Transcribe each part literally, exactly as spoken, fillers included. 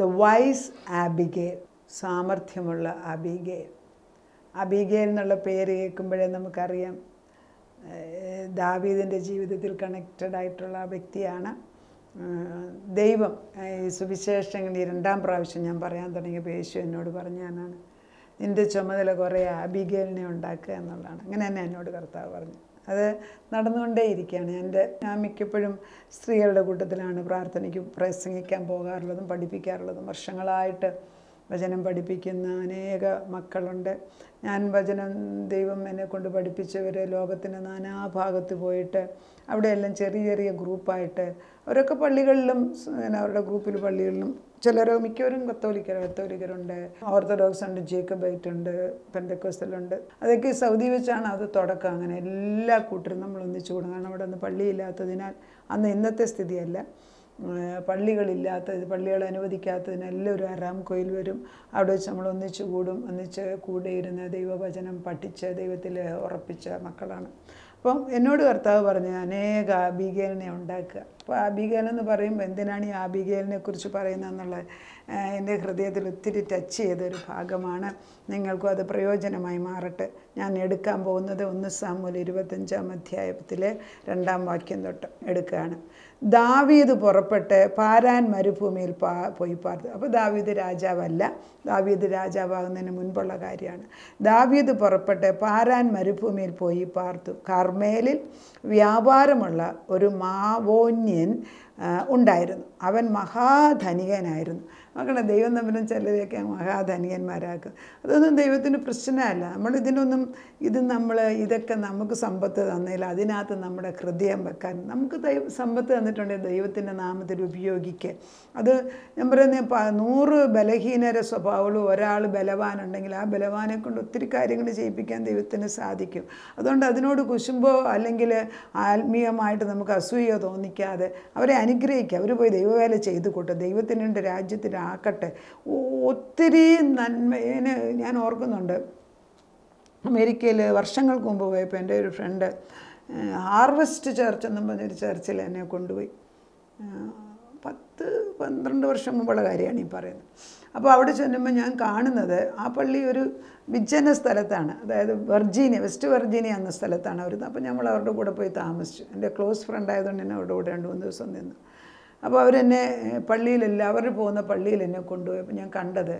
The wise Abigail, സാമർഥ്യമുള്ള Abigail. Abigail എന്നുള്ള പേര് കേൾക്കുമ്പോഴേ നമുക്കറിയാം ദാവീദിൻ്റെ ജീവിതത്തിൽ കണക്റ്റഡ് ആയിട്ടുള്ള വ്യക്തിയാണ്. ദൈവം ഈ സുവിശേഷങ്ങളിൽ രണ്ടാം പ്രാവശ്യം ഞാൻ പറയാൻ തുടങ്ങിയപ്പോൾ യേശു എന്നോട് പറഞ്ഞാണ്, നിൻ്റെ ചുമതല കുറേ അബിഗേലിനെ ഉണ്ടാക്കുക എന്നുള്ളതാണ്. അങ്ങനെ തന്നെ എന്നോട് കർത്താവ് പറഞ്ഞു. അത് നടന്നുകൊണ്ടേയിരിക്കുകയാണ്. എൻ്റെ ഞാൻ മിക്കപ്പോഴും സ്ത്രീകളുടെ കൂട്ടത്തിലാണ് പ്രാർത്ഥനയ്ക്ക് പ്രസംഗിക്കാൻ പോകാറുള്ളതും പഠിപ്പിക്കാറുള്ളതും. വർഷങ്ങളായിട്ട് വചനം പഠിപ്പിക്കുന്ന അനേക മക്കളുണ്ട്. ഞാൻ വചനം ദൈവം എന്നെ കൊണ്ട് പഠിപ്പിച്ചവർ ലോകത്തിൻ്റെ നാനാഭാഗത്ത് പോയിട്ട് അവിടെയെല്ലാം ചെറിയ ചെറിയ ഗ്രൂപ്പായിട്ട് അവരൊക്കെ പള്ളികളിലും അവരുടെ ഗ്രൂപ്പിൽ പള്ളികളിലും ചിലർ മിക്കവരും കത്തോലിക്കർ കത്തോലിക്കരുണ്ട്, ഓർത്തഡോക്സ് ഉണ്ട്, ജേക്കബൈറ്റ് ഉണ്ട്, പെന്തക്കോസ്റ്റലുണ്ട്. അതൊക്കെ സൗദി വെച്ചാണ് അത് തുടക്കം. അങ്ങനെ എല്ലാ കൂട്ടരും നമ്മൾ ഒന്നിച്ചു കൂടും. കാരണം അവിടെ ഒന്ന് പള്ളിയില്ലാത്തതിനാൽ അന്ന് ഇന്നത്തെ സ്ഥിതിയല്ല, പള്ളികളില്ലാത്ത പള്ളികൾ അനുവദിക്കാത്തതിനെല്ലാം ഒരു അറാം കോയിൽ വരും. അവിടെ വെച്ച് നമ്മൾ ഒന്നിച്ചു കൂടും. ഒന്നിച്ച് കൂടെ ഇരുന്ന് ദൈവവചനം പഠിച്ച് ദൈവത്തിൽ ഉറപ്പിച്ച മക്കളാണ്. അപ്പം എന്നോട് കർത്താവ് പറഞ്ഞു അനേക ആബിഗേലിനെ ഉണ്ടാക്കുക. അപ്പോൾ ആബിഗേൽ എന്ന് പറയുമ്പോൾ എന്തിനാണ് ഈ ആബിഗേലിനെ കുറിച്ച് പറയുന്നതെന്നുള്ളത് എൻ്റെ ഹൃദയത്തിൽ ഒത്തിരി ടച്ച് ചെയ്തൊരു ഭാഗമാണ്. നിങ്ങൾക്കും അത് പ്രയോജനമായി മാറട്ടെ. ഞാൻ എടുക്കാൻ പോകുന്നത് ഒന്ന് സാമുവേൽ ഇരുപത്തഞ്ചാം അധ്യായത്തിലെ രണ്ടാം വാക്യം തൊട്ട് എടുക്കുകയാണ്. ദാവീദ് പുറപ്പെട്ട് പാരാൻ മരുഭൂമിയിൽ പാ പോയി പാർത്തു. അപ്പോൾ ദാവീദ് രാജാവല്ല, ദാവീദ് രാജാവാകുന്നതിന് മുൻപുള്ള കാര്യമാണ്. ദാവീദ് പുറപ്പെട്ട് പാരാൻ മരുഭൂമിയിൽ പോയി പാർത്തു. കർമ്മേലിൽ വ്യാപാരമുള്ള ഒരു മാവോന്യൻ ഉണ്ടായിരുന്നു. അവൻ മഹാധനികനായിരുന്നു. മക്കളെ, ദൈവം തമ്മിലും ചിലരെയൊക്കെ മഹാധനികന്മാരാക്കും. അതൊന്നും ദൈവത്തിന് പ്രശ്നമല്ല. നമ്മളിതിനൊന്നും ഇത് നമ്മൾ ഇതൊക്കെ നമുക്ക് സമ്പത്ത് തന്നില്ല, അതിനകത്ത് നമ്മുടെ ഹൃദയം വെക്കാൻ. നമുക്ക് ദൈവ സമ്പത്ത് തന്നിട്ടുണ്ടെങ്കിൽ ദൈവത്തിൻ്റെ നാമത്തിൽ ഉപയോഗിക്കുക. അത് ഞാൻ പറയുന്നത് നൂറ് ബലഹീനര സ്വഭാവമുള്ള ഒരാൾ ബലവാനുണ്ടെങ്കിൽ ആ ബലവാനെ കൊണ്ട് ഒത്തിരി കാര്യങ്ങൾ ചെയ്യിപ്പിക്കാൻ ദൈവത്തിന് സാധിക്കും. അതുകൊണ്ട് അതിനോട് കുശുമ്പോ അല്ലെങ്കിൽ ആത്മീയമായിട്ട് നമുക്ക് അസൂയോ തോന്നിക്കാതെ അവരെ അനുഗ്രഹിക്കുക. അവർ പോയി ദൈവവേല ചെയ്തു കൂട്ടെ, ദൈവത്തിനുണ്ട് രാജ്യത്തിലാക്കട്ടെ. ഒത്തിരി നന്മേനെ ഞാൻ ഓർക്കുന്നുണ്ട്. അമേരിക്കയിൽ വർഷങ്ങൾക്ക് മുമ്പ് പോയപ്പോൾ എൻ്റെ ഒരു ഫ്രണ്ട് ഹാർവസ്റ്റ് ചർച്ച് എന്നും പറഞ്ഞൊരു ചർച്ചിൽ എന്നെ കൊണ്ടുപോയി. പത്ത് പന്ത്രണ്ട് വർഷം മുമ്പുള്ള കാര്യമാണ് ഈ പറയുന്നത്. അപ്പോൾ അവിടെ ചെല്ലുമ്പോൾ ഞാൻ കാണുന്നത് ആ പള്ളി ഒരു വിജന സ്ഥലത്താണ്, അതായത് വെർജീനിയ, വെസ്റ്റ് വെർജീനിയ എന്ന സ്ഥലത്താണ് അവർ. അപ്പോൾ നമ്മൾ അവരുടെ കൂടെ പോയി താമസിച്ചു. എൻ്റെ ക്ലോസ് ഫ്രണ്ട് ആയതുകൊണ്ട് എന്നെ അവരുടെ കൂടെ രണ്ട് മൂന്ന് ദിവസം നിന്നു. അപ്പോൾ അവരെന്നെ പള്ളിയിലെല്ലാം അവർ പോകുന്ന പള്ളിയിൽ എന്നെ കൊണ്ടുപോയി. അപ്പോൾ ഞാൻ കണ്ടത്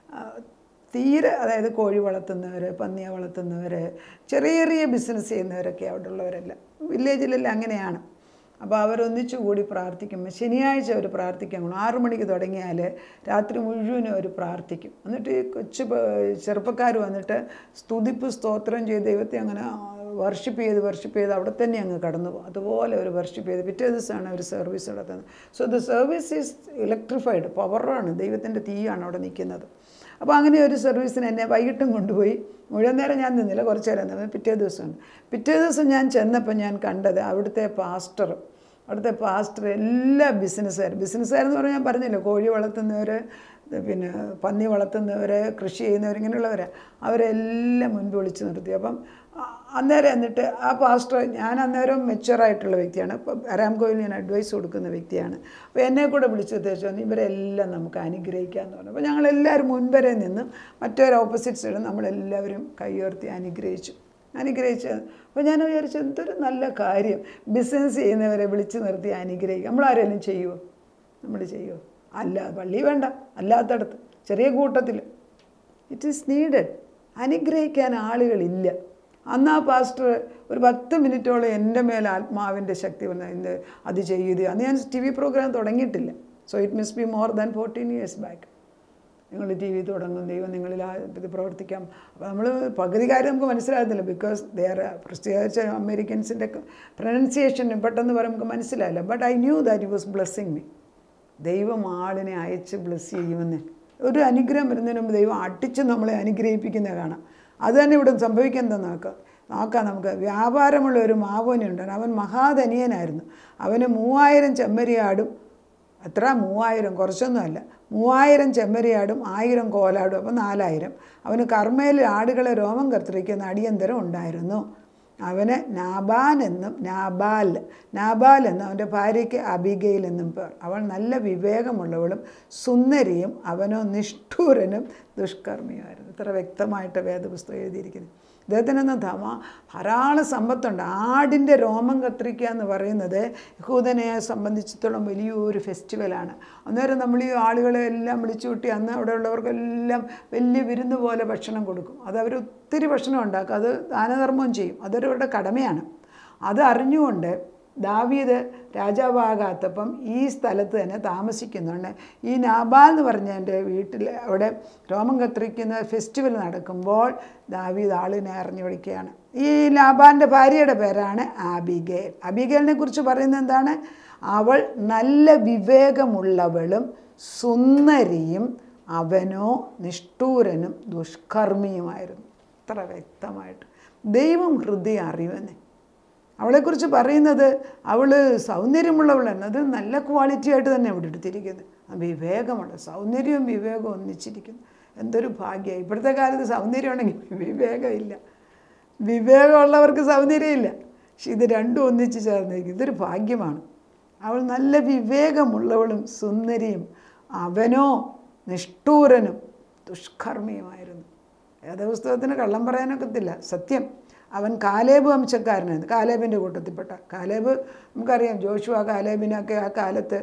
തീരെ, അതായത് കോഴി വളർത്തുന്നവർ, പന്നിയെ വളർത്തുന്നവർ, ചെറിയ ചെറിയ ബിസിനസ് ചെയ്യുന്നവരൊക്കെ അവിടെ ഉള്ളവരെല്ലാം വില്ലേജിലെല്ലാം അങ്ങനെയാണ്. അപ്പോൾ അവരൊന്നിച്ചു കൂടി പ്രാർത്ഥിക്കുമ്പോൾ ശനിയാഴ്ച അവർ പ്രാർത്ഥിക്കാൻ പോകണം. ആറു മണിക്ക് തുടങ്ങിയാൽ രാത്രി മുഴുവനും അവർ പ്രാർത്ഥിക്കും. എന്നിട്ട് ഈ കൊച്ചു ചെറുപ്പക്കാർ വന്നിട്ട് സ്തുതിപ്പ് സ്തോത്രം ചെയ്ത് ദൈവത്തെ അങ്ങനെ വർഷിപ്പ് ചെയ്ത് വർഷിപ്പ് ചെയ്ത് അവിടെ തന്നെ അങ്ങ് കടന്നു പോകും. അതുപോലെ അവർ വർഷിപ്പ് ചെയ്ത് പിറ്റേ ദിവസമാണ് അവർ സർവീസ് നടത്തുന്നത്. So the service is electrified, പവറാണ്, ദൈവത്തിൻ്റെ തീയാണ് അവിടെ നിൽക്കുന്നത്. അപ്പോൾ അങ്ങനെ ഒരു സർവീസിന് എന്നെ വൈകിട്ടും കൊണ്ടുപോയി. മുഴുവൻ നേരം ഞാൻ നിന്നില്ല, കുറച്ച് നേരം നിന്ന്. പിറ്റേ ദിവസമാണ് പിറ്റേ ദിവസം ഞാൻ ചെന്നപ്പോൾ ഞാൻ കണ്ടത് അവിടുത്തെ പാസ്റ്റർ അവിടുത്തെ പാസ്റ്റർ എല്ലാ ബിസിനസ്സുകാർ ബിസിനസ്സുകാരെന്ന് പറഞ്ഞാൽ ഞാൻ പറഞ്ഞില്ല, കോഴി വളർത്തുന്നവർ, പിന്നെ പന്നി വളർത്തുന്നവർ, കൃഷി ചെയ്യുന്നവർ, ഇങ്ങനെയുള്ളവരാണ്. അവരെല്ലാം മുൻപ് വിളിച്ച് നിർത്തി. അപ്പം അന്നേരം എന്നിട്ട് ആ പാസ്റ്റർ, ഞാൻ അന്നേരം മെച്ചുവറായിട്ടുള്ള വ്യക്തിയാണ്, ഇപ്പം അരാംകോയിൽ ഞാൻ അഡ്വൈസ് കൊടുക്കുന്ന വ്യക്തിയാണ്. അപ്പോൾ എന്നെ കൂടെ വിളിച്ച് തേച്ചു വന്നു, ഇവരെല്ലാം നമുക്ക് അനുഗ്രഹിക്കാമെന്ന് പറഞ്ഞു. അപ്പോൾ ഞങ്ങളെല്ലാവരും മുൻവരെ നിന്ന് മറ്റൊരു ഓപ്പോസിറ്റ് സൈഡ് നമ്മളെല്ലാവരും കൈയുയർത്തി അനുഗ്രഹിച്ചു അനുഗ്രഹിച്ചു അപ്പോൾ ഞാൻ വിചാരിച്ചു എന്തൊരു നല്ല കാര്യം, ബിസിനസ് ചെയ്യുന്നവരെ വിളിച്ച് നിർത്തി അനുഗ്രഹിക്കുക. നമ്മളാരെങ്കിലും ചെയ്യുമോ? നമ്മൾ ചെയ്യുമോ? അല്ല, പള്ളി വേണ്ട, അല്ലാത്തടത്ത് ചെറിയ കൂട്ടത്തിൽ ഇറ്റ് ഈസ് നീഡഡ്. അനുഗ്രഹിക്കാൻ ആളുകളില്ല. അന്ന് ആ പാസ്റ്റർ ഒരു പത്ത് മിനിറ്റോളം എൻ്റെ മേലെ ആത്മാവിൻ്റെ ശക്തി വന്ന് ഇന്ന് അത് ചെയ്ത്. അന്ന് ഞാൻ ടി വി പ്രോഗ്രാം തുടങ്ങിയിട്ടില്ല. So it must be more than fourteen years back. നിങ്ങൾ ടി വി തുടങ്ങും, ദൈവം നിങ്ങളിൽ ഇത് പ്രവർത്തിക്കാം. അപ്പോൾ നമ്മൾ പകുതി കാര്യം നമുക്ക് മനസ്സിലാകത്തില്ല, ബിക്കോസ് ദേ ആർ പ്രത്യേകിച്ച് അമേരിക്കൻസിൻ്റെ പ്രൊനൗൺസിയേഷൻ പെട്ടെന്ന് പറയുമ്പോൾ നമുക്ക് മനസ്സിലായില്ല. But I knew that he was blessing me. ദൈവം ആളിനെ അയച്ച് ബ്ലെസ് ചെയ്യുമെന്ന്. ഒരു അനുഗ്രഹം വരുന്നതിന് മുമ്പ് ദൈവം അടിച്ച് നമ്മളെ അനുഗ്രഹിപ്പിക്കുന്നത് കാണാം. അത് തന്നെ ഇവിടെ സംഭവിക്കുന്നത് നോക്കാം നോക്കാം നമുക്ക്. വ്യാപാരമുള്ള ഒരു മാവോനുണ്ട്, അവൻ മഹാധനിയനായിരുന്നു. അവന് മൂവായിരം ചെമ്മരിയാടും, എത്ര മൂവായിരം, കുറച്ചൊന്നുമല്ല, മൂവായിരം ചെമ്മരിയാടും ആയിരം കോലാടും, അപ്പം നാലായിരം. അവന് കർമ്മയിൽ ആടുകളെ രോമം കർത്തിരിക്കുന്ന അടിയന്തരം ഉണ്ടായിരുന്നു. അവന് നാബാൻ എന്നും നാബാൽ നാബാൽ എന്നും അവൻ്റെ ഭാര്യയ്ക്ക് അബിഗയിൽ എന്നും പേർ. അവൾ നല്ല വിവേകമുള്ളവളും സുന്ദരിയും, അവനോ നിഷ്ഠൂരനും ദുഷ്കർമ്മിയുമായിരുന്നു. ഇത്ര വ്യക്തമായിട്ട് വേദപുസ്തകം എഴുതിയിരിക്കുന്നു. ഇദ്ദേഹത്തിനൊന്നും ധമ ധാരാളം സമ്പത്തുണ്ട്. ആടിൻ്റെ രോമം കത്തിരിക്കുക എന്ന് പറയുന്നത് യഹൂദനെ സംബന്ധിച്ചിടത്തോളം വലിയൊരു ഫെസ്റ്റിവലാണ്. അന്നേരം നമ്മൾ ഈ ആളുകളെ എല്ലാം വിളിച്ചു കൂട്ടി അന്ന് അവിടെ ഉള്ളവർക്കെല്ലാം വലിയ വിരുന്ന് പോലെ ഭക്ഷണം കൊടുക്കും. അത് അവർ ഒത്തിരി ഭക്ഷണം ഉണ്ടാക്കും, അത് ദാനധർമ്മം ചെയ്യും, അതൊരവരുടെ കടമയാണ്. അത് അറിഞ്ഞുകൊണ്ട് ദാവീദ് രാജാവാകാത്തപ്പം ഈ സ്ഥലത്ത് തന്നെ താമസിക്കുന്നുണ്ട്. ഈ നാബാൽ എന്ന് പറഞ്ഞ എൻ്റെ വീട്ടിൽ അവിടെ രോമം കത്തിരിക്കുന്ന ഫെസ്റ്റിവൽ നടക്കുമ്പോൾ ദാവീദ് ആളിനെ അറിഞ്ഞു വിളിക്കുകയാണ്. ഈ നാബാലിൻ്റെ ഭാര്യയുടെ പേരാണ് അബിഗേൽ. അബിഗേലിനെ കുറിച്ച് പറയുന്നത് എന്താണ്? അവൾ നല്ല വിവേകമുള്ളവളും സുന്ദരിയും, അവനോ നിഷ്ഠൂരനും ദുഷ്കർമ്മിയുമായിരുന്നു. ഇത്ര വ്യക്തമായിട്ട് ദൈവം ഹൃദയം അറിയുമെന്നേ. അവളെക്കുറിച്ച് പറയുന്നത് അവൾ സൗന്ദര്യമുള്ളവളാണ്. അത് നല്ല ക്വാളിറ്റി ആയിട്ട് തന്നെ അവിടെ എടുത്തിരിക്കുന്നത്. വിവേകമുണ്ട്, സൗന്ദര്യവും വിവേകവും ഒന്നിച്ചിരിക്കുന്നു. എന്തൊരു ഭാഗ്യമായി. ഇപ്പോഴത്തെ കാലത്ത് സൗന്ദര്യം ഉണ്ടെങ്കിൽ വിവേകമില്ല, വിവേകമുള്ളവർക്ക് സൗന്ദര്യമില്ല. പക്ഷെ ഇത് രണ്ടും ഒന്നിച്ച് ചേർന്നിരിക്കും. ഇതൊരു ഭാഗ്യമാണ്. അവൾ നല്ല വിവേകമുള്ളവളും സുന്ദരിയും, അവനോ നിഷ്ഠൂരനും ദുഷ്കർമ്മിയുമായിരുന്നു. വേദപുസ്തകത്തിന് കള്ളം പറയാനൊക്കത്തില്ല, സത്യം. അവൻ കാലേബ് വംശക്കാരനായിരുന്നു, കാലേബിൻ്റെ കൂട്ടത്തിൽപ്പെട്ട. കാലേബ് നമുക്കറിയാം, ജോഷുവ കാലേബിനൊക്കെ ആ കാലത്ത്,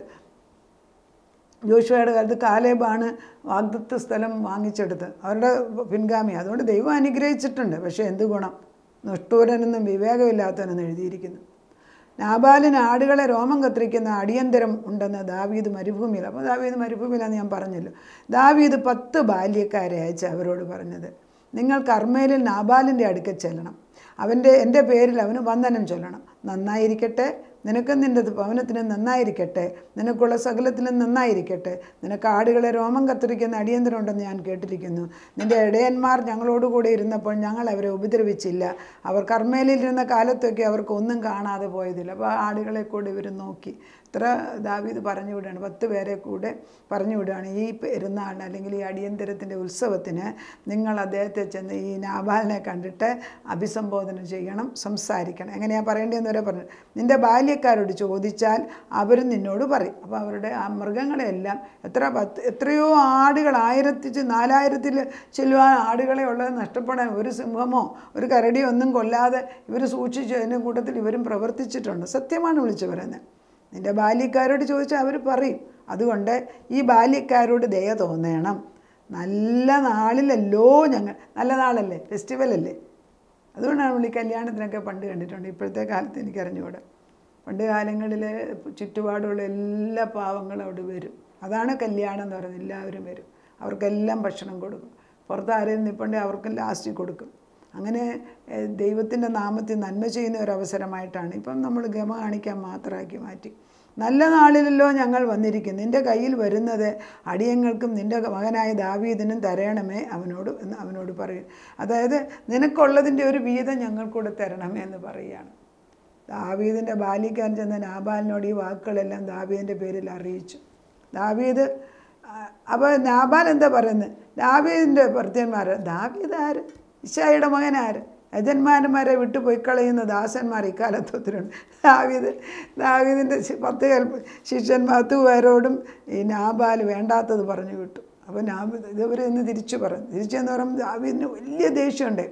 ജോഷുവയുടെ കാലത്ത് കാലേബാണ് വാഗ്ദത്ത സ്ഥലം വാങ്ങിച്ചെടുത്തത്, അവരുടെ പിൻഗാമി. അതുകൊണ്ട് ദൈവം അനുഗ്രഹിച്ചിട്ടുണ്ട്. പക്ഷേ എന്ത് ഗുണം? നിഷ്ഠൂരനെന്നും വിവേകമില്ലാത്തവനെന്ന് എഴുതിയിരിക്കുന്നു. നാബാലിന് ആടുകളെ രോമം കത്തിരിക്കുന്ന അടിയന്തരം ഉണ്ടെന്ന് ദാവീദ് മരുഭൂമിയിൽ. അപ്പോൾ ദാവീദ് മരുഭൂമിയിലാണെന്ന് ഞാൻ പറഞ്ഞല്ലോ. ദാവീദ് പത്ത് ബാല്യക്കാരെ അയച്ച് അവരോട് പറഞ്ഞത്, നിങ്ങൾ കർമ്മേലിൽ നാബാലിൻ്റെ അടുക്കൽ ചെല്ലണം, അവൻ്റെ എൻ്റെ പേരിൽ അവന് വന്ദനം ചൊല്ലണം. നന്നായിരിക്കട്ടെ, നിനക്കും നിൻ്റെ ഭവനത്തിനും നന്നായിരിക്കട്ടെ, നിനക്കുള്ള സകലത്തിനും നന്നായിരിക്കട്ടെ. നിനക്ക് ആടുകളെ രോമം കത്തിരിക്കുന്ന അടിയന്തരം ഉണ്ടെന്ന് ഞാൻ കേട്ടിരിക്കുന്നു. നിൻ്റെ ഇടയന്മാർ ഞങ്ങളോടുകൂടെ ഇരുന്നപ്പോൾ ഞങ്ങൾ അവരെ ഉപദ്രവിച്ചില്ല. അവർ കർമ്മേലിരുന്ന കാലത്തൊക്കെ അവർക്ക് ഒന്നും കാണാതെ പോയതില്ല. അപ്പോൾ ആടുകളെ കൂടെ ഇവർ നോക്കി. ഇത്ര ദാവീദ് പറഞ്ഞു വിടുകയാണ്, പത്ത് പേരെ കൂടെ പറഞ്ഞു വിടുകയാണ്. ഈ പെരുന്നാളിന് അല്ലെങ്കിൽ ഈ അടിയന്തരത്തിൻ്റെ ഉത്സവത്തിന് നിങ്ങൾ അദ്ദേഹത്തെ ചെന്ന് ഈ നാബാലിനെ കണ്ടിട്ട് അഭിസംബോധന ചെയ്യണം, സംസാരിക്കണം. എങ്ങനെയാണ് പറയേണ്ടതെന്ന് വരെ പറഞ്ഞു. നിൻ്റെ ബാല്യക്കാരോട് ചോദിച്ചാൽ അവരും നിന്നോട് പറയും. അപ്പോൾ അവരുടെ ആ മൃഗങ്ങളെല്ലാം എത്ര പത്ത് എത്രയോ ആടുകൾ, ആയിരത്തി നാലായിരത്തിൽ ചെല്ലുവാൻ ആടുകളെ ഉള്ളത് നഷ്ടപ്പെടാൻ ഒരു സിംഹമോ ഒരു കരടിയോ ഒന്നും കൊല്ലാതെ ഇവർ സൂക്ഷിച്ചു. അതിൻ്റെ കൂട്ടത്തിൽ ഇവരും പ്രവർത്തിച്ചിട്ടുണ്ട്. സത്യമാണ് വിളിച്ചു പറയുന്നത്. നിൻ്റെ ബാല്യക്കാരോട് ചോദിച്ചാൽ അവർ പറയും. അതുകൊണ്ട് ഈ ബാല്യക്കാരോട് ദയ തോന്നണം. നല്ല നാളിലല്ലോ ഞങ്ങൾ, നല്ല നാളല്ലേ, ഫെസ്റ്റിവലല്ലേ. അതുകൊണ്ടാണ് നമ്മൾ ഈ കല്യാണത്തിനൊക്കെ പണ്ട് കണ്ടിട്ടുണ്ട്. ഇപ്പോഴത്തെ കാലത്ത് എനിക്കറിഞ്ഞുകൂടെ. പണ്ട് കാലങ്ങളിൽ ചുറ്റുപാടുള്ള എല്ലാ പാവങ്ങളും അവിടെ വരും. അതാണ് കല്യാണം എന്ന് പറയുന്നത്. എല്ലാവരും വരും, അവർക്കെല്ലാം ഭക്ഷണം കൊടുക്കും. പുറത്ത് ആരെയും നിൽപ്പുണ്ടെങ്കിൽ അവർക്കും ലാസ്റ്റ് കൊടുക്കും. അങ്ങനെ ദൈവത്തിൻ്റെ നാമത്തിൽ നന്മ ചെയ്യുന്ന ഒരവസരമായിട്ടാണ് ഇപ്പം നമ്മൾ ഗമ കാണിക്കാൻ മാത്രമാക്കി മാറ്റി. നല്ല നാളിലല്ലോ ഞങ്ങൾ വന്നിരിക്കും, നിൻ്റെ കയ്യിൽ വരുന്നത് അടിയങ്ങൾക്കും നിൻ്റെ മകനായ ദാവീദിനും തരണമേ അവനോട് എന്ന് അവനോട് പറയും. അതായത് നിനക്കുള്ളതിൻ്റെ ഒരു വീതം ഞങ്ങൾക്കൂടെ തരണമേ എന്ന് പറയുകയാണ്. ദാവീദിൻ്റെ ബാല്യക്കാരൻ ചെന്ന നാബാലിനോട് ഈ വാക്കുകളെല്ലാം ദാവീദിൻ്റെ പേരിൽ അറിയിച്ചു. ദാവീദ് അപ്പോൾ നാബാൽ എന്താ പറയുന്നത്? ദാവീദിൻ്റെ ഭർത്തന്മാർ. ദാവീദ് ആര്? ഇശായിയുടെ മകൻ ആര്? യജന്മാരന്മാരെ വിട്ടു പോയി കളയുന്ന ദാസന്മാർ ഇക്കാലത്ത് ഒത്തിരിയുണ്ട്. ദാവീദ് ദാവീദിൻ്റെ പത്ത് ശിഷ്യന്മാർ പത്ത് പേരോടും ഈ നാബാൽ വേണ്ടാത്തത് പറഞ്ഞു വിട്ടു. അപ്പോൾ നാബ് ഇവർ ഇന്ന് തിരിച്ചു പറഞ്ഞു. തിരിച്ചെന്ന് പറയുമ്പോൾ ദാവീദിന് വലിയ ദേഷ്യമുണ്ട്.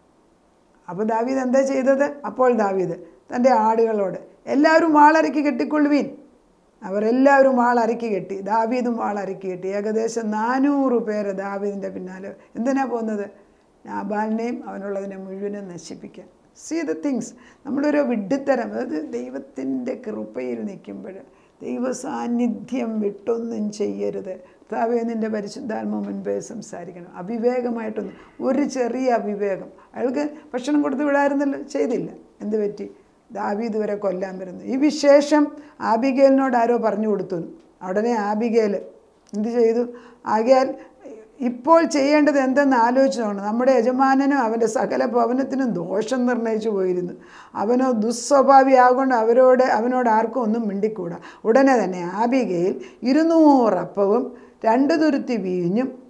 അപ്പോൾ ദാവീദ് എന്താ ചെയ്തത്? അപ്പോൾ ദാവീദ് തൻ്റെ ആടുകളോട് എല്ലാവരും വാളരക്കി കെട്ടിക്കൊള്ളുവീൻ. അവരെല്ലാവരും വാളരക്കി കെട്ടി. ദാവീദും വാളരക്കി കെട്ടി. ഏകദേശം നാനൂറ് പേര് ദാവീദിൻ്റെ പിന്നാലെ. എന്തിനാ പോകുന്നത്? നാബാലിനെയും അവനുള്ളതിനെ മുഴുവനും നശിപ്പിക്കാൻ. See the things. നമ്മളൊരു വിഡ്ഢിത്തരം. അതായത് ദൈവത്തിൻ്റെ കൃപയിൽ നിൽക്കുമ്പോൾ ദൈവ സാന്നിധ്യം വിട്ടൊന്നും ചെയ്യരുത്. കർത്താവേ നിൻ്റെ പരിശുദ്ധാത്മാവ് മുൻപേ സംസാരിക്കണം. അവിവേകമായിട്ടൊന്നും, ഒരു ചെറിയ അവിവേകം. അയാൾക്ക് ഭക്ഷണം കൊടുത്ത് വിടായിരുന്നല്ലോ, ചെയ്തില്ല. എന്ത് പറ്റി? ദാവീദ് വരെ കൊല്ലാൻ വരുന്നു. ഈ വിശേഷം ആബിഗേലിനോട് ആരോ പറഞ്ഞു കൊടുത്തു. ഉടനെ ആബിഗേൽ എന്ത് ചെയ്തു? ആകയാൽ ഇപ്പോൾ ചെയ്യേണ്ടത് എന്തെന്ന് ആലോചിച്ച് നോക്കണം. നമ്മുടെ യജമാനനും അവൻ്റെ സകല ഭവനത്തിനും ദോഷം നിർണയിച്ചു പോയിരുന്നു. അവനോ ദുസ്വഭാവിയാകൊണ്ട് അവരോട് അവനോട് ആർക്കും ഒന്നും മിണ്ടിക്കൂടാ. ഉടനെ തന്നെ ആബിഗയിൽ ഇരുന്നൂറ് അപ്പവും രണ്ട് തുരുത്തി വീഞ്ഞും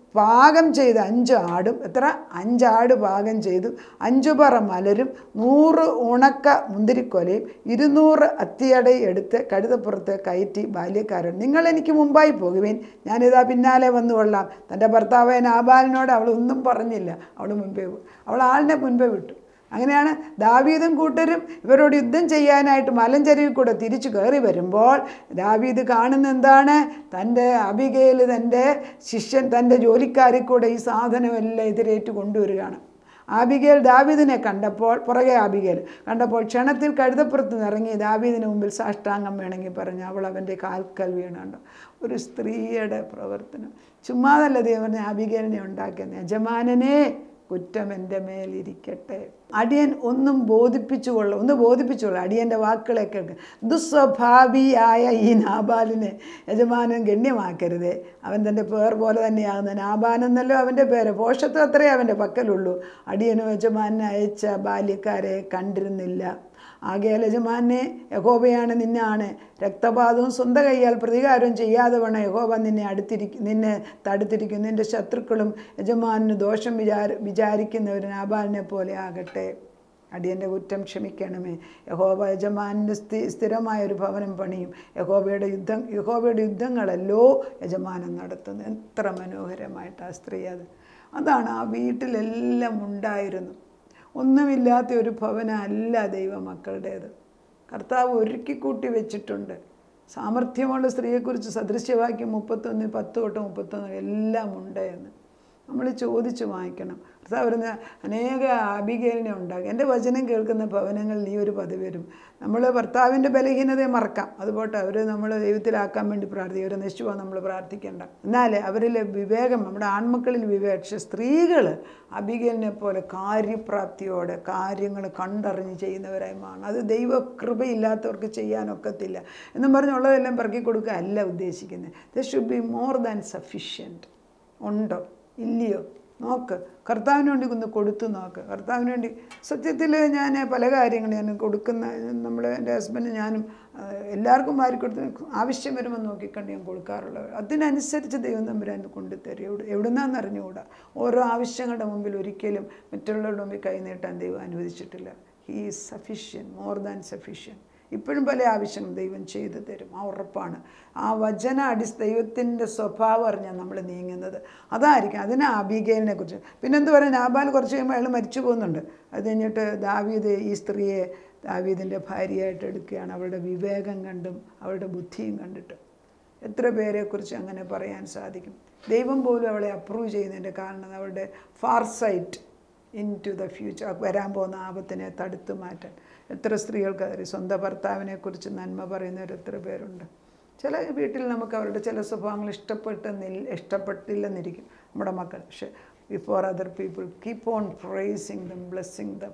പാകം ചെയ്ത് അഞ്ച് ആടും, എത്ര അഞ്ചാട് പാകം ചെയ്തു, അഞ്ചു പറ മലരും നൂറ് ഉണക്ക മുന്തിരിക്കൊലയും ഇരുന്നൂറ് അത്തിയടയും എടുത്ത് കഴുതപ്പുറത്ത് കയറ്റി ബാല്യക്കാരൻ, നിങ്ങൾ എനിക്ക് മുമ്പായി പോകുവേൻ, ഞാനിതാ പിന്നാലെ വന്നു കൊള്ളാം. തൻ്റെ ഭർത്താവായ നാബാലിനോട് അവൾ ഒന്നും പറഞ്ഞില്ല. അവൾ മുൻപേ അവൾ ആളിനെ മുൻപേ വിട്ടു. അങ്ങനെയാണ് ദാവീദും കൂട്ടരും ഇവരോട് യുദ്ധം ചെയ്യാനായിട്ട് മലഞ്ചരിവിൽ കൂടെ തിരിച്ചു കയറി വരുമ്പോൾ ദാവീദ് കാണുന്ന എന്താണ്? തൻ്റെ അബിഗയിൽ, തൻ്റെ ശിഷ്യൻ, തൻ്റെ ജോലിക്കാരിൽ കൂടെ ഈ സാധനമെല്ലാം എതിരേറ്റ് കൊണ്ടുവരികയാണ്. ആബിഗേൽ ദാവീദിനെ കണ്ടപ്പോൾ, പുറകെ ആബിഗേൽ കണ്ടപ്പോൾ ക്ഷണത്തിൽ കഴുതപ്പുറത്ത് നിറങ്ങി ദാവീദിന് മുമ്പിൽ സാഷ്ടാംഗം വേണമെങ്കിൽ പറഞ്ഞു അവൾ അവൻ്റെ കാൽക്കൽ വീണുണ്ട്. ഒരു സ്ത്രീയുടെ പ്രവർത്തനം. ചുമ്മാതല്ല ദൈവം പറഞ്ഞ ആബിഗേലിനെ ഉണ്ടാക്കുന്ന യജമാനനെ കുറ്റം എൻ്റെ മേലിരിക്കട്ടെ. അടിയൻ ഒന്നും ബോധിപ്പിച്ചുകൊള്ള ഒന്ന് ബോധിപ്പിച്ചുകൊള്ള അടിയൻ്റെ വാക്കുകളെ കേൾക്കുക. ദുസ്വഭാവിയായ ഈ നാബാലിനെ യജമാനൻ ഗണ്യമാക്കരുതേ. അവൻ തൻ്റെ പേർ പോലെ തന്നെയാകുന്ന നാബാനെന്നല്ലോ അവൻ്റെ പേര്. പോഷത്വം അത്രയേ അവൻ്റെ പക്കലുള്ളൂ. അടിയനും യജമാനെ അയച്ച ബാല്യക്കാരെ കണ്ടിരുന്നില്ല. ആകയാൽ യജമാനെ യഹോവയാണ് നിന്നാണ് രക്തപാതവും സ്വന്തം കൈയാൽ പ്രതികാരവും ചെയ്യാതെ വേണം യഹോവ നിന്നെ അടുത്തിരിക്കും നിന്നെ തടുത്തിരിക്കും. നിൻ്റെ ശത്രുക്കളും യജമാനു ദോഷം വിചാര വിചാരിക്കുന്നവർ നാബാലിനെ പോലെ ആകട്ടെ. അടിയൻ്റെ കുറ്റം ക്ഷമിക്കണമേ. യഹോവ യജമാനിൻ്റെ സ്ഥി സ്ഥിരമായൊരു ഭവനം പണിയും. യഹോവയുടെ യുദ്ധം യഹോവയുടെ യുദ്ധങ്ങളല്ലോ യജമാനൻ നടത്തുന്നത്. എത്ര മനോഹരമായിട്ട് ആ സ്ത്രീ അത് അതാണ് ആ വീട്ടിലെല്ലാം ഉണ്ടായിരുന്നു. ഒന്നുമില്ലാത്ത ഒരു ഭവനമല്ല ദൈവമക്കളുടേത്. കർത്താവ് ഒരുക്കിക്കൂട്ടി വെച്ചിട്ടുണ്ട്. സാമർഥ്യമുള്ള സ്ത്രീയെക്കുറിച്ച് സദൃശ്യവാക്യം മുപ്പത്തൊന്ന് പത്ത് തൊട്ട് മുപ്പത്തൊന്ന് എല്ലാം ഉണ്ട് എന്ന് നമ്മൾ ചോദിച്ച് വാങ്ങിക്കണം. കർത്താവ് പറയുന്ന അനേക ആബിഗേലിനെ ഉണ്ടാകും. എൻ്റെ വചനം കേൾക്കുന്ന ഭവനങ്ങളിൽ ഈ ഒരു പദവി വരും. നമ്മൾ ഭർത്താവിൻ്റെ ബലഹീനതയെ മറക്കാം, അതുപോട്ടെ അവർ നമ്മൾ ദൈവത്തിലാക്കാൻ വേണ്ടി പ്രാർത്ഥിക്കും. അവരെ നശിച്ചു പോകാൻ നമ്മൾ പ്രാർത്ഥിക്കേണ്ട. എന്നാൽ അവരിലെ വിവേകം, നമ്മുടെ ആൺമക്കളിൽ വിവേകം. പക്ഷേ സ്ത്രീകൾ അബിഗേലിനെ പോലെ കാര്യപ്രാപ്തിയോടെ കാര്യങ്ങൾ കണ്ടറിഞ്ഞ് ചെയ്യുന്നവരായി മാറണം. അത് ദൈവകൃപയില്ലാത്തവർക്ക് ചെയ്യാനൊക്കത്തില്ല എന്നും പറഞ്ഞുള്ളതെല്ലാം പെറുക്കി കൊടുക്കുക അല്ല ഉദ്ദേശിക്കുന്നത്. The should be more than sufficient. ഉണ്ടോ ഇല്ലയോ നോക്ക്. കർത്താവിന് വേണ്ടി ഒന്ന് കൊടുത്തു നോക്ക്. കർത്താവിന് വേണ്ടി സത്യത്തിൽ ഞാൻ പല കാര്യങ്ങളും ഞാൻ കൊടുക്കുന്ന, നമ്മൾ എൻ്റെ ഹസ്ബൻഡ് ഞാനും എല്ലാവർക്കും വാരി കൊടുത്ത് ആവശ്യം വരുമ്പോൾ നോക്കിക്കണ്ട് ഞാൻ കൊടുക്കാറുള്ളത്. അതിനനുസരിച്ച് ദൈവം തമ്പുരാൻ കൊണ്ടുതരും. എവിടെ എവിടുന്നാന്ന് അറിഞ്ഞുകൂടാ. ഓരോ ആവശ്യങ്ങളുടെ മുമ്പിൽ ഒരിക്കലും മറ്റുള്ളവരുടെ മുമ്പിൽ കൈ നീട്ടാൻ ദൈവം അനുവദിച്ചിട്ടില്ല. He is sufficient, more than sufficient. ഇപ്പോഴും പല ആവശ്യങ്ങളും ദൈവം ചെയ്തു തരും, ആ ഉറപ്പാണ്. ആ വചന അടിസ് ദൈവത്തിൻ്റെ സ്വഭാവം അറിഞ്ഞാൽ നമ്മൾ നീങ്ങുന്നത് അതായിരിക്കും. അതിന് അബീഗേലിനെ കുറിച്ച് പിന്നെന്ത് പറയുക, നാബാൽ കുറച്ച് കഴിയുമ്പോൾ അയാൾ മരിച്ചു പോകുന്നുണ്ട്. അത് കഴിഞ്ഞിട്ട് ദാവീദ് ഈ സ്ത്രീയെ ദാവീദിൻ്റെ ഭാര്യയായിട്ട് എടുക്കുകയാണ്. അവളുടെ വിവേകം കണ്ടും അവളുടെ ബുദ്ധിയും കണ്ടിട്ട്. എത്ര പേരെക്കുറിച്ച് അങ്ങനെ പറയാൻ സാധിക്കും. ദൈവം പോലും അവളെ അപ്രൂവ് ചെയ്യുന്നതിൻ്റെ കാരണം അവളുടെ farsight into the future, വരാൻ പോകുന്ന ആപത്തിനെ തടുത്തു മാറ്റാൻ. എത്ര സ്ത്രീകൾക്ക് അറിയാം. സ്വന്തം ഭർത്താവിനെക്കുറിച്ച് നന്മ പറയുന്നവർ എത്ര പേരുണ്ട്. ചില വീട്ടിൽ നമുക്ക് അവരുടെ ചില സ്വഭാവങ്ങൾ ഇഷ്ടപ്പെട്ടെന്നില്ല ഇഷ്ടപ്പെട്ടില്ലെന്നിരിക്കും നമ്മുടെ മക്കൾ. പക്ഷേ before other people keep on praising them, blessing them.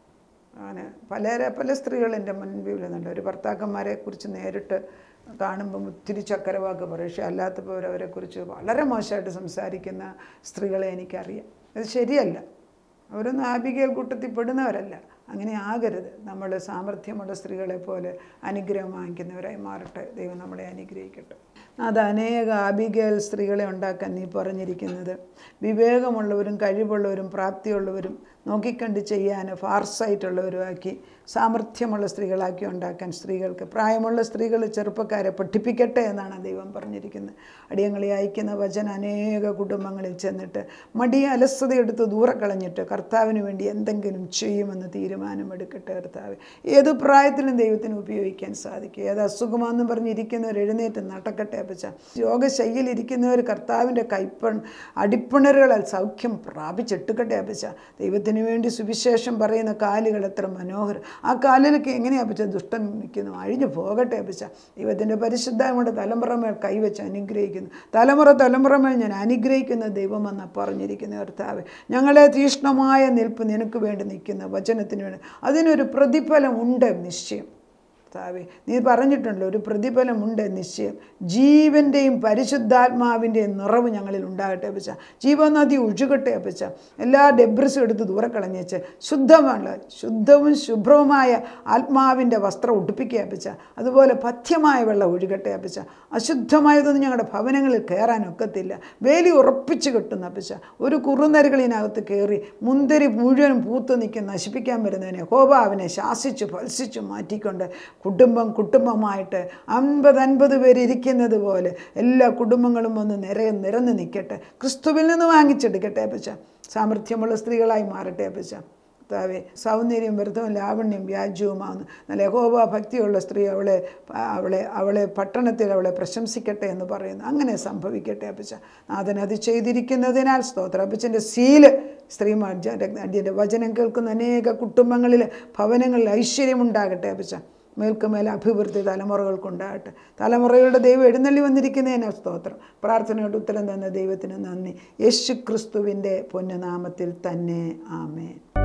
അങ്ങനെ പല പല സ്ത്രീകൾ എൻ്റെ മുൻപിൽ വരുന്നുണ്ട്. ഒരു ഭർത്താക്കന്മാരെ കുറിച്ച് നേരിട്ട് കാണുമ്പം ഒത്തിരി ചക്കരവാക്ക് പറയും. പക്ഷേ അല്ലാത്തപ്പോൾ അവരെക്കുറിച്ച് വളരെ മോശമായിട്ട് സംസാരിക്കുന്ന സ്ത്രീകളെ എനിക്കറിയാം. അത് ശരിയല്ല. അവരൊന്നും ആബിഗേൽ കൂട്ടത്തിൽ പെടുന്നവരല്ല. അങ്ങനെ ആകരുത്. നമ്മൾ സാമർഥ്യമുള്ള സ്ത്രീകളെ പോലെ അനുഗ്രഹം വാങ്ങിക്കുന്നവരായി മാറട്ടെ. ദൈവം നമ്മളെ അനുഗ്രഹിക്കട്ടെ. അത് അനേക ആബിഗേൽ സ്ത്രീകളെ ഉണ്ടാക്കാൻ നീ പറഞ്ഞിരിക്കുന്നത് വിവേകമുള്ളവരും കഴിവുള്ളവരും പ്രാപ്തിയുള്ളവരും നോക്കിക്കണ്ട് ചെയ്യാൻ ഫാർസൈറ്റുള്ളവരുമാക്കി സാമർഥ്യമുള്ള സ്ത്രീകളാക്കി ഉണ്ടാക്കാൻ സ്ത്രീകൾക്ക്, പ്രായമുള്ള സ്ത്രീകൾ ചെറുപ്പക്കാരെ പഠിപ്പിക്കട്ടെ എന്നാണ് ദൈവം പറഞ്ഞിരിക്കുന്നത്. അടിയങ്ങളെ അയക്കുന്ന വചനം അനേക കുടുംബങ്ങളിൽ ചെന്നിട്ട് മടിയ അലസതയെടുത്ത് ദൂരെ കളഞ്ഞിട്ട് കർത്താവിന് വേണ്ടി എന്തെങ്കിലും ചെയ്യുമെന്ന് തീരുമാനമെടുക്കട്ടെ. കർത്താവ് ഏത് പ്രായത്തിലും ദൈവത്തിന് ഉപയോഗിക്കാൻ സാധിക്കും. ഏത് അസുഖമാണെന്ന് പറഞ്ഞിരിക്കുന്നവർ എഴുന്നേറ്റ് നടക്കട്ടെ. അപ്പച്ച രോഗശയ്യയിലിരിക്കുന്നവർ കർത്താവിൻ്റെ കൈപ്പ അടിപ്പിണറുകളാൽ സൗഖ്യം പ്രാപിച്ചെട്ടുക്കട്ടെ. അപ്പച്ച ദൈവത്തിന് വേണ്ടി സുവിശേഷം പറയുന്ന കാലുകൾ എത്ര മനോഹരം. ആ കാലിലൊക്കെ എങ്ങനെയാണ് അപ്പച്ച ദുഷ്ടൻ നിൽക്കുന്നു, അഴിഞ്ഞു പോകട്ടെ. അപ്പച്ച ദൈവത്തിൻ്റെ പരിശുദ്ധങ്ങളുടെ തലമുറമേൽ കൈവച്ച് അനുഗ്രഹിക്കുന്നു. തലമുറ തലമുറമേൽ ഞാൻ അനുഗ്രഹിക്കുന്ന ദൈവമെന്ന് പറഞ്ഞിരിക്കുന്ന കർത്താവ്, ഞങ്ങളെ തീഷ്ണമായ നിൽപ്പ് നിനക്ക് വേണ്ടി നിൽക്കുന്ന വചനത്തിന് വേണ്ടി അതിനൊരു പ്രതിഫലം ഉണ്ട് നിശ്ചയം. താവേ നീ പറഞ്ഞിട്ടുണ്ടല്ലോ ഒരു പ്രതിഫലമുണ്ട് നിശ്ചയം. ജീവൻ്റെയും പരിശുദ്ധാത്മാവിൻ്റെയും നിറവ് ഞങ്ങളിൽ ഉണ്ടാകട്ടെ അപ്പച്ച. ജീവനദി ഒഴുകട്ടെ അപ്പച്ച. എല്ലാ ഡെബ്രിസും എടുത്ത് ദൂരെ കളഞ്ഞേച്ച് ശുദ്ധമാണ് ശുദ്ധവും ശുഭ്രവുമായ ആത്മാവിൻ്റെ വസ്ത്രം ഉടുപ്പിക്കുക അപ്പച്ച. അതുപോലെ പഥ്യമായ വെള്ളം ഒഴുകട്ടെ അപ്പച്ച. അശുദ്ധമായതൊന്നും ഞങ്ങളുടെ ഭവനങ്ങളിൽ കയറാനൊക്കത്തില്ല. വേലി ഉറപ്പിച്ച് കെട്ടുന്ന അപ്പച്ച. ഒരു കുറുനരികളിനകത്ത് കയറി മുന്തിരി മുഴുവനും പൂത്ത് നിൽക്കുന്ന നശിപ്പിക്കാൻ വരുന്നതിനെ ഹോബ അവനെ ശാസിച്ചു ഫത്സിച്ചു മാറ്റിക്കൊണ്ട് കുടുംബം കുടുംബമായിട്ട് അൻപത് അൻപത് പേര് ഇരിക്കുന്നത് പോലെ എല്ലാ കുടുംബങ്ങളും ഒന്ന് നിര നിരന്ന് നിൽക്കട്ടെ. ക്രിസ്തുവിൽ നിന്ന് വാങ്ങിച്ചെടുക്കട്ടെ അപ്പച്ച. സാമർഥ്യമുള്ള സ്ത്രീകളായി മാറട്ടെ അപ്പച്ച. താവേ സൗന്ദര്യം വ്യർത്ഥവും ലാവണ്യം വ്യാജ്യവുമാകുന്നു. നല്ല യഹോവ ഭക്തിയുള്ള സ്ത്രീ അവളെ അവളെ അവളെ പട്ടണത്തിൽ അവളെ പ്രശംസിക്കട്ടെ എന്ന് പറയുന്നു. അങ്ങനെ സംഭവിക്കട്ടെ അപ്പച്ച. നാഥൻ അത് ചെയ്തിരിക്കുന്നതിനാൽ സ്തോത്രം. അപ്പച്ചൻ്റെ സീല് സ്ത്രീമാർ അടിയൻ്റെ വചനം കേൾക്കുന്ന അനേക കുടുംബങ്ങളിൽ ഭവനങ്ങളിൽ ഐശ്വര്യമുണ്ടാകട്ടെ അപ്പച്ച. മേൽക്കുമേൽ അഭിവൃദ്ധി തലമുറകൾക്കുണ്ടാകട്ടെ. തലമുറകളുടെ ദൈവം എഴുന്നള്ളി വന്നിരിക്കുന്നതിനാൽ സ്തോത്രം. പ്രാർത്ഥനയോട് ഉത്തരം തന്ന ദൈവത്തിന് നന്ദി. യേശു ക്രിസ്തുവിൻ്റെ പൊന്നുനാമത്തിൽ തന്നെ ആമേൻ.